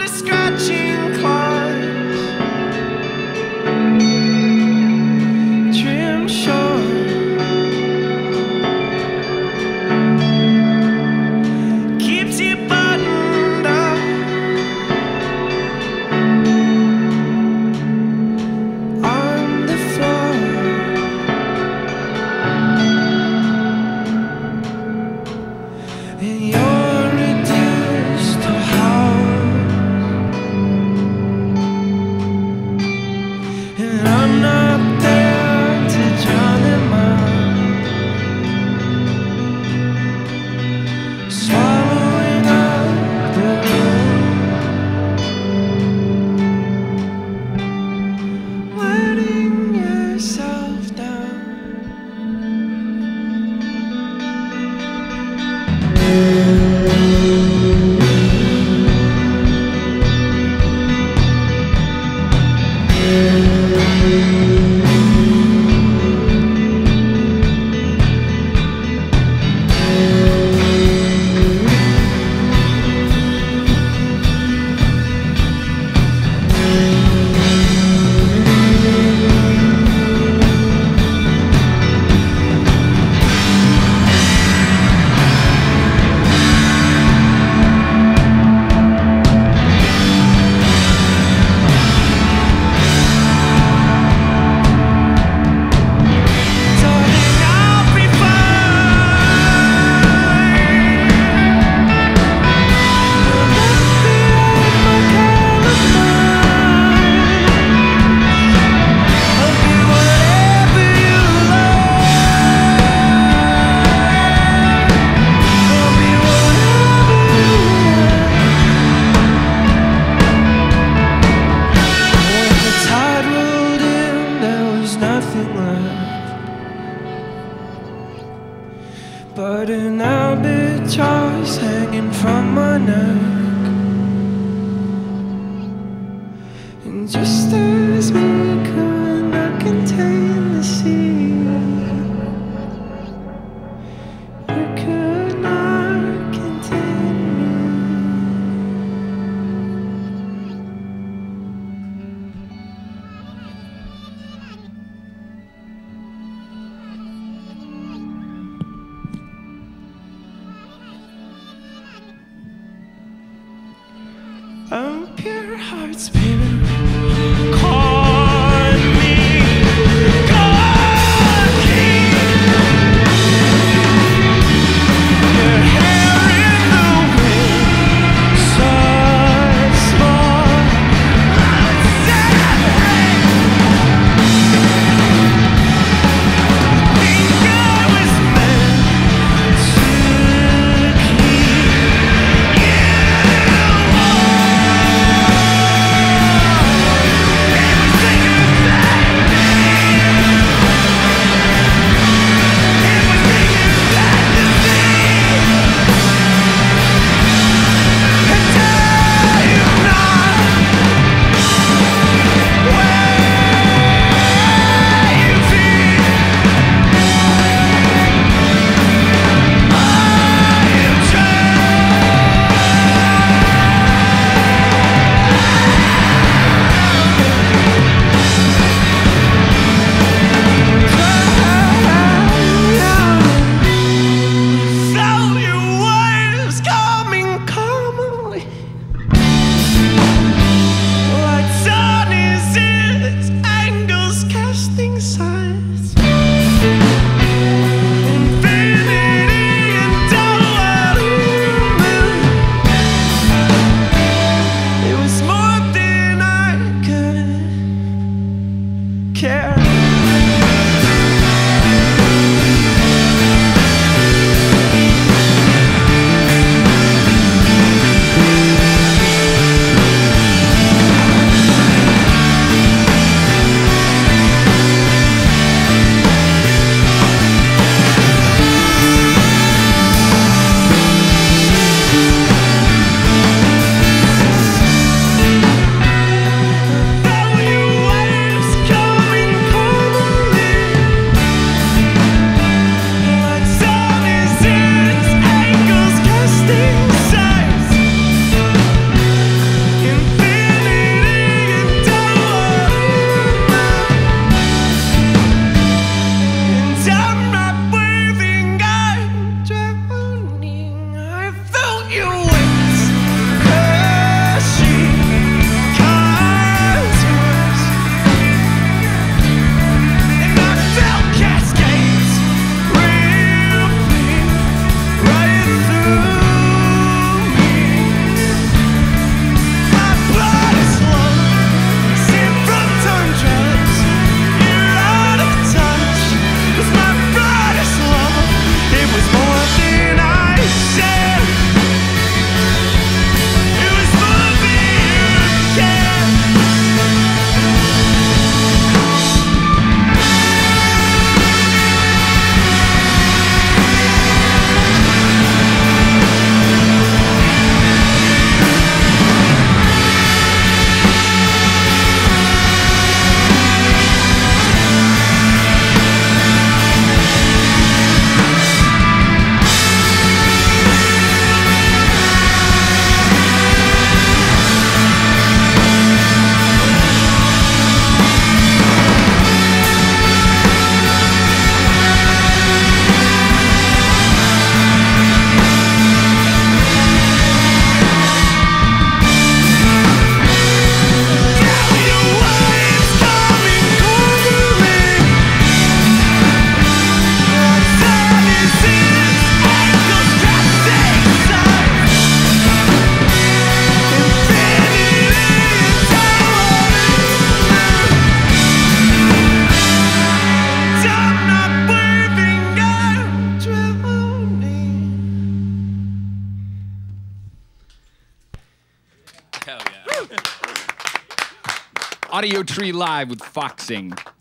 under scratching claws, trim short, keeps you buttoned up. On the floor, and you're reduced to house, and I'm not there to drown them out, swallowing up the room, letting yourself down. But an albatross hanging from my neck, and just as we could not contain the sea, you could not contain me. Pure hearts, baby, call me God King. Your hair in the wind, such small, sad rain. Think I was meant to keep you warm. Audio Tree Live with Foxing.